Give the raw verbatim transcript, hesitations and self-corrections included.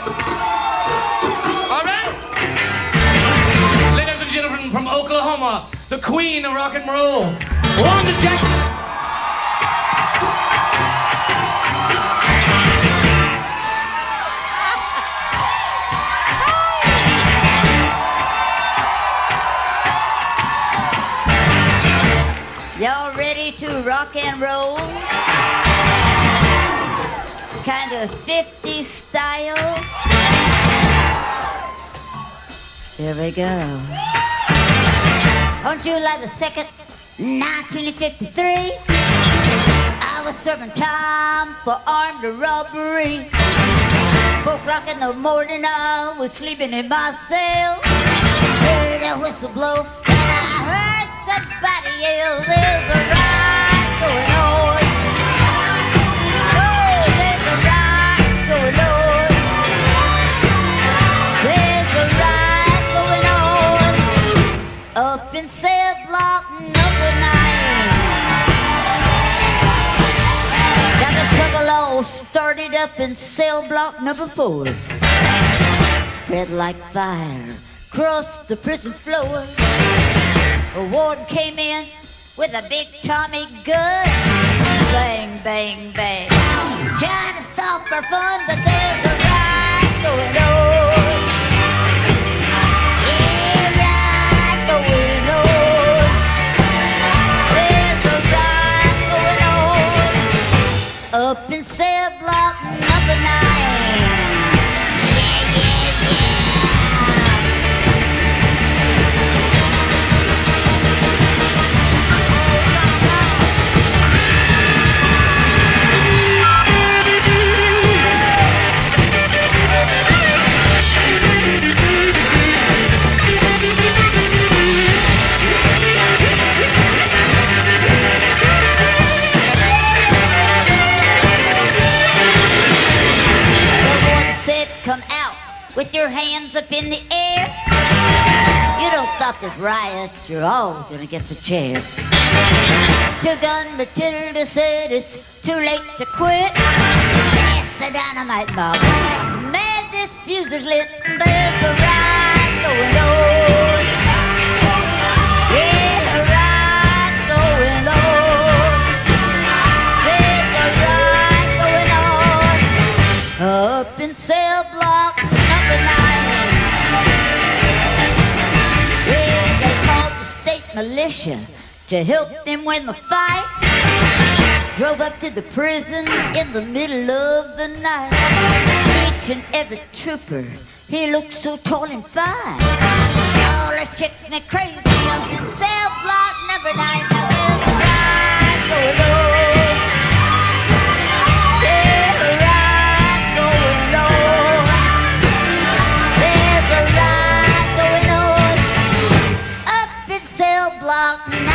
All right? Ladies and gentlemen from Oklahoma, the queen of rock and roll, Wanda Jackson. Y'all ready to rock and roll? Kind of fifties style. Here we go. On July the second, nineteen fifty-three, I was serving time for armed robbery. Four o'clock in the morning, I was sleeping in my cell. Heard a whistle blow, and I heard somebody yell, "There's a riot going on. Oh, there's a riot going on. There's a riot going on up in cell block number nine." Got the trouble all started up in cell block number four. Spread like fire across the prison floor. A warden came in with a big Tommy gun. Bang, bang, bang. Trying to stop our fun, but there's a riot going on. Yeah, riot going on. There's a riot going on up in cell block number nine. Yeah, yeah, yeah. Come out with your hands up in the air. You don't stop this riot, you're all gonna get the chair. Two-Gun Matilda said it's too late to quit. Pass the dynamite mob. Man, this fuse is lit. There's a riot going on. Yeah, a riot going on. There's a riot going on up in cell block number nine. Well, they called the state militia to help them win the fight. Drove up to the prison in the middle of the night. Each and every trooper, he looked so tall and fine. All the chicks me crazy up in cell block number nine. Now there's a riot going on. There's a riot going on. There's a riot going on up in cell block number nine.